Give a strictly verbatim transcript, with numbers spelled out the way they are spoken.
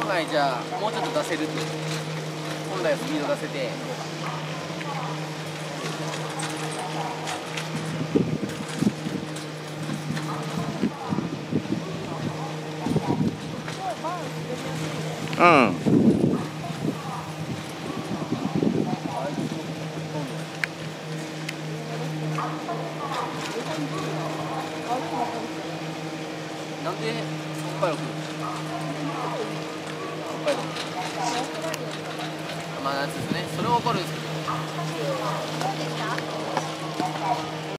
本来じゃあもうちょっと出せるって本来はスピード出せてうんなんで北海道来る北海道まあ夏ですねそれは分かるんですけど